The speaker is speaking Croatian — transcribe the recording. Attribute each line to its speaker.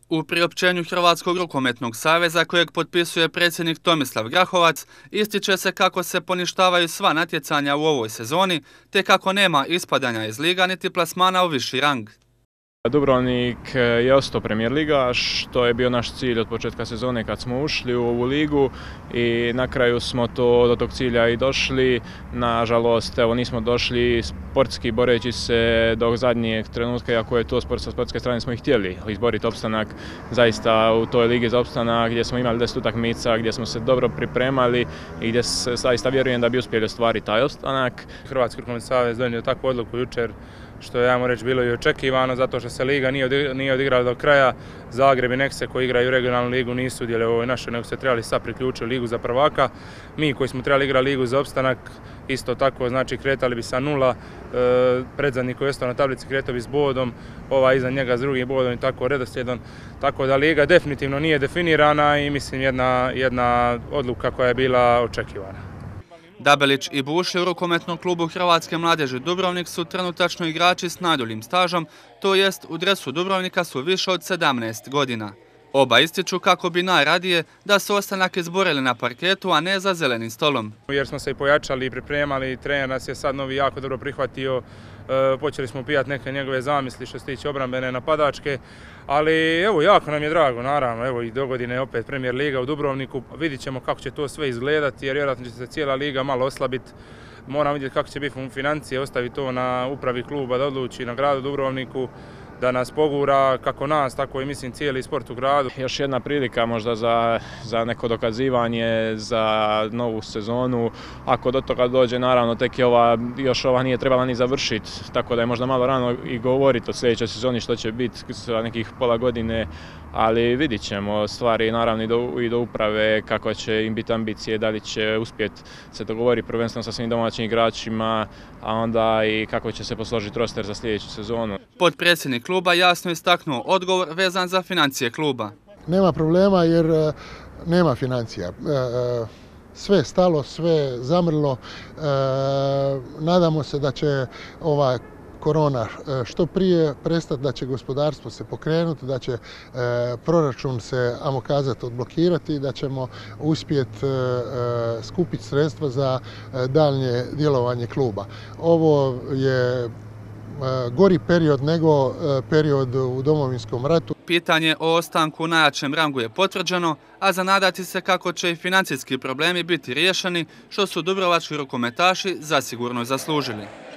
Speaker 1: U priopćenju Hrvatskog rukometnog saveza kojeg potpisuje predsjednik Tomislav Grahovac ističe se kako se poništavaju sva natjecanja u ovoj sezoni te kako nema ispadanja iz liga niti plasmana u viši rang.
Speaker 2: Dubrovnik je ostao premijer liga, što je bio naš cilj od početka sezone kad smo ušli u ovu ligu i na kraju smo do tog cilja i došli. Nažalost, nismo došli sportski boreći se do zadnjeg trenutka, iako je to sa sportske strane smo i htjeli izboriti opstanak zaista u toj ligi za opstanak gdje smo imali 10 utakmica, gdje smo se dobro pripremali i gdje zaista vjerujem da bi uspjeli ostvariti taj opstanak.
Speaker 3: Hrvatski rukometni savez donio takvu odluku jučer, što je, ajmo reći, bilo i očekivano, zato što se liga nije odigrala do kraja. Zagreb i Nekse koji igraju regionalnu ligu nisu udjeli u ovoj našoj, nego se trebali sad priključiti ligu za prvaka. Mi koji smo trebali igrati ligu za opstanak, isto tako, znači kretali bi sa 0, predzadnji koji je ostao na tablici kretao bi s bodom, iza njega s drugim bodom i tako redoslijedom. Tako da liga definitivno nije definirana i mislim jedna odluka koja je bila očekivana.
Speaker 1: Dabelić i Buši u rukometnom klubu Hrvatske mladeži Dubrovnik su trenutačno igrači s najduljim stažom, to jest u dresu Dubrovnika su više od 17 godina. Oba ističu kako bi najradije da su ostanak izborili na parketu, a ne za zelenim stolom.
Speaker 3: Jer smo se i pojačali i pripremali, trener nas je sad novi jako dobro prihvatio, počeli smo upijati neke njegove zamisli što se tiče obrambene napadačke, ali evo jako nam je drago, naravno, evo i dogodine je opet Premier liga u Dubrovniku, vidit ćemo kako će to sve izgledati jer vjerojatno će se cijela liga malo oslabiti. Moramo vidjeti kako će biti financije, ostaviti to na upravi kluba da odluči, na gradu Dubrovniku, da nas pogura kako nas, tako i mislim cijeli sport u gradu.
Speaker 2: Još jedna prilika možda za neko dokazivanje, za novu sezonu. Ako do toga dođe, naravno, tek je još ova nije trebala ni završiti, tako da je možda malo rano i govoriti o sljedećoj sezoni što će biti za nekih pola godine, ali vidit ćemo stvari naravno i do uprave, kako će im biti ambicije, da li će uspjeti se dogovoriti prvenstveno sa svim domaćim igračima, a onda i kako će se posložiti roster za sljedeću sezonu.
Speaker 1: Potpredsjednik kluba jasno istaknuo odgovor vezan za financije kluba.
Speaker 4: Nema problema jer nema financija. Sve je stalo, sve je zamrlo. Nadamo se da će ova korona što prije prestati, da će gospodarstvo se pokrenuti, da će proračun se, ajmo kazati, odblokirati i da ćemo uspjeti skupiti sredstva za daljnje djelovanje kluba. Ovo je gori period nego period u Domovinskom ratu.
Speaker 1: Pitanje o ostanku u najjačem rangu je potvrđeno, a za nadati se kako će i financijski problemi biti riješeni, što su dubrovački rukometaši zasigurno zaslužili.